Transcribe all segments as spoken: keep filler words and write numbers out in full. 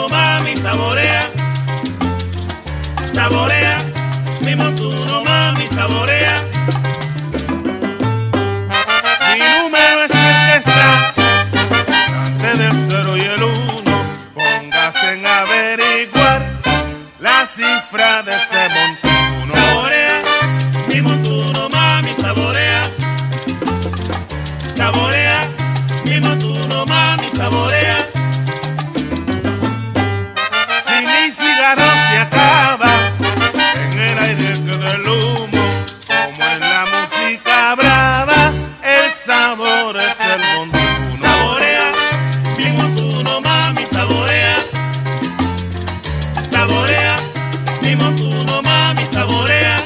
montuno, mami, saborea. Saborea, mi montuno, mami, saborea. Mi número es el que está antes del cero y el uno. Póngase en averiguar la cifra de ese montuno. Saborea, mi montuno, mami, saborea. Saborea, mi montuno, mami, saborea. Si mi cigarro se acaba en el aire que del humo, como en la música brava, el sabor es el montuno. Saborea, mi montuno, mami, saborea. Saborea, mi montuno, mami, saborea.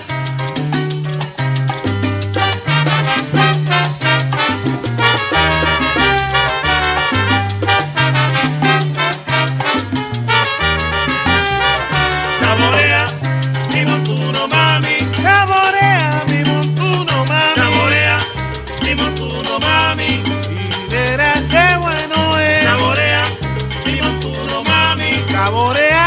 Saborea, mi montuno, mami. Saborea, mi montuno, mami. Saborea, mi montuno, mami. Y verás qué bueno es. Saborea, mi montuno, mami. Saborea.